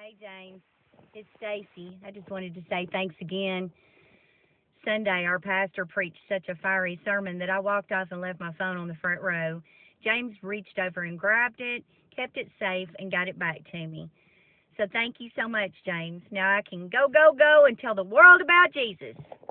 Hey, James. It's Stacey. I just wanted to say thanks again. Sunday, our pastor preached such a fiery sermon that I walked off and left my phone on the front row. James reached over and grabbed it, kept it safe, and got it back to me. So thank you so much, James. Now I can go, go, go and tell the world about Jesus.